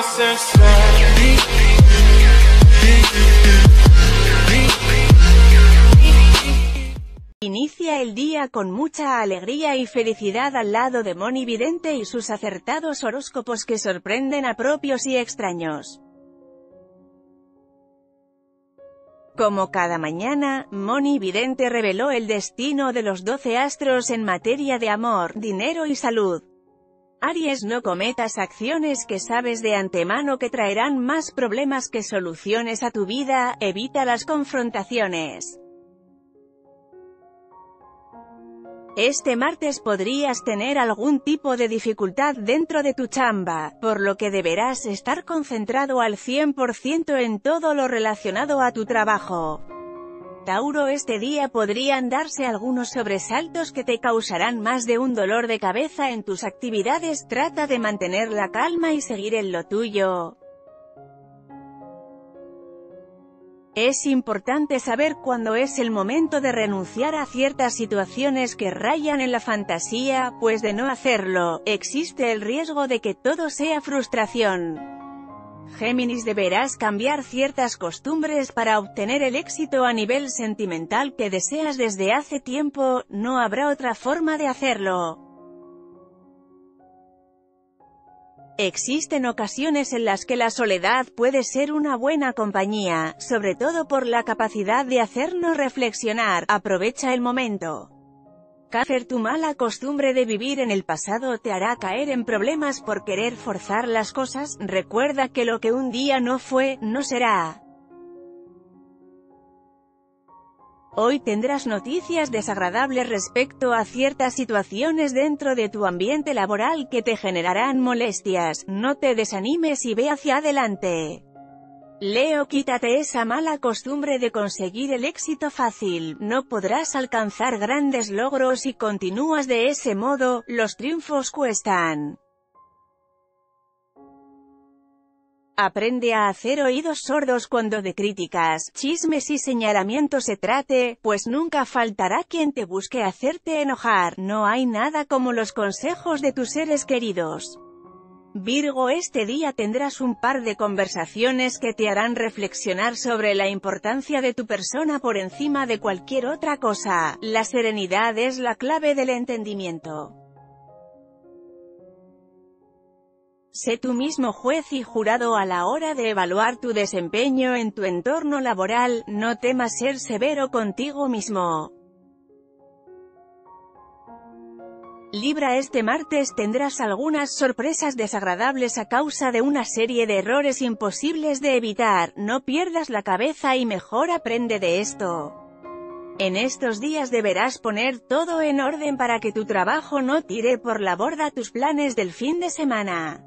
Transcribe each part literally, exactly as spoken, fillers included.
Inicia el día con mucha alegría y felicidad al lado de Moni Vidente y sus acertados horóscopos que sorprenden a propios y extraños. Como cada mañana, Moni Vidente reveló el destino de los doce astros en materia de amor, dinero y salud. Aries, no cometas acciones que sabes de antemano que traerán más problemas que soluciones a tu vida, evita las confrontaciones. Este martes podrías tener algún tipo de dificultad dentro de tu chamba, por lo que deberás estar concentrado al cien por ciento en todo lo relacionado a tu trabajo. Tauro, este día podrían darse algunos sobresaltos que te causarán más de un dolor de cabeza en tus actividades. Trata de mantener la calma y seguir en lo tuyo. Es importante saber cuándo es el momento de renunciar a ciertas situaciones que rayan en la fantasía, pues de no hacerlo, existe el riesgo de que todo sea frustración. Géminis, deberás cambiar ciertas costumbres para obtener el éxito a nivel sentimental que deseas desde hace tiempo, no habrá otra forma de hacerlo. Existen ocasiones en las que la soledad puede ser una buena compañía, sobre todo por la capacidad de hacernos reflexionar. Aprovecha el momento. Cáncer, tu mala costumbre de vivir en el pasado te hará caer en problemas por querer forzar las cosas. Recuerda que lo que un día no fue, no será. Hoy tendrás noticias desagradables respecto a ciertas situaciones dentro de tu ambiente laboral que te generarán molestias. No te desanimes y ve hacia adelante. Leo, quítate esa mala costumbre de conseguir el éxito fácil. No podrás alcanzar grandes logros si continúas de ese modo, los triunfos cuestan. Aprende a hacer oídos sordos cuando de críticas, chismes y señalamientos se trate, pues nunca faltará quien te busque hacerte enojar. No hay nada como los consejos de tus seres queridos. Virgo, este día tendrás un par de conversaciones que te harán reflexionar sobre la importancia de tu persona por encima de cualquier otra cosa. La serenidad es la clave del entendimiento. Sé tú mismo juez y jurado a la hora de evaluar tu desempeño en tu entorno laboral, no temas ser severo contigo mismo. Libra, este martes tendrás algunas sorpresas desagradables a causa de una serie de errores imposibles de evitar. No pierdas la cabeza y mejor aprende de esto. En estos días deberás poner todo en orden para que tu trabajo no tire por la borda tus planes del fin de semana.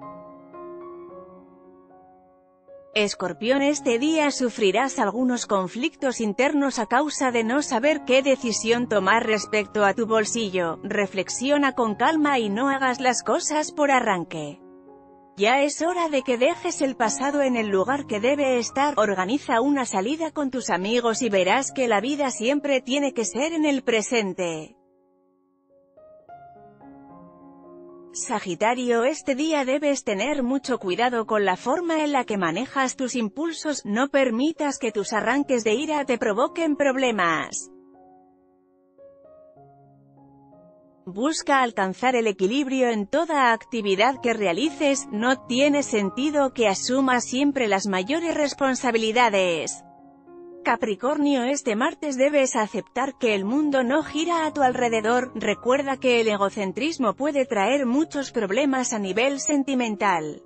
Escorpión, este día sufrirás algunos conflictos internos a causa de no saber qué decisión tomar respecto a tu bolsillo. Reflexiona con calma y no hagas las cosas por arranque. Ya es hora de que dejes el pasado en el lugar que debe estar. Organiza una salida con tus amigos y verás que la vida siempre tiene que ser en el presente. Sagitario, este día debes tener mucho cuidado con la forma en la que manejas tus impulsos. No permitas que tus arranques de ira te provoquen problemas. Busca alcanzar el equilibrio en toda actividad que realices. No tiene sentido que asumas siempre las mayores responsabilidades. Capricornio, este martes debes aceptar que el mundo no gira a tu alrededor. Recuerda que el egocentrismo puede traer muchos problemas a nivel sentimental.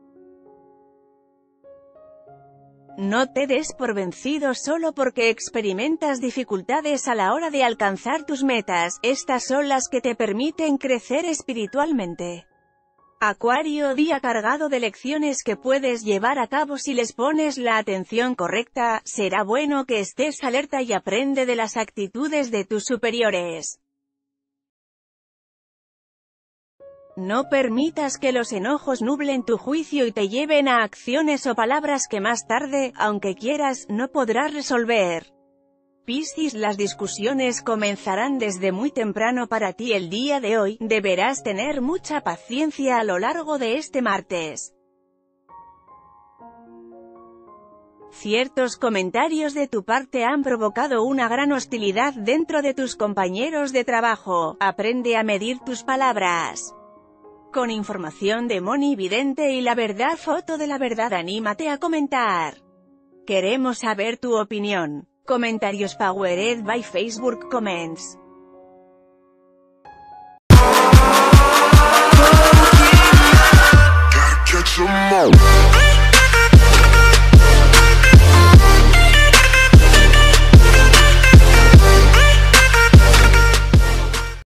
No te des por vencido solo porque experimentas dificultades a la hora de alcanzar tus metas. Estas son las que te permiten crecer espiritualmente. Acuario, día cargado de lecciones que puedes llevar a cabo si les pones la atención correcta. Será bueno que estés alerta y aprende de las actitudes de tus superiores. No permitas que los enojos nublen tu juicio y te lleven a acciones o palabras que más tarde, aunque quieras, no podrás resolver. Piscis, las discusiones comenzarán desde muy temprano para ti el día de hoy. Deberás tener mucha paciencia a lo largo de este martes. Ciertos comentarios de tu parte han provocado una gran hostilidad dentro de tus compañeros de trabajo. Aprende a medir tus palabras. Con información de Moni Vidente y la verdad, foto de la verdad, anímate a comentar. Queremos saber tu opinión. Comentarios powered by Facebook Comments.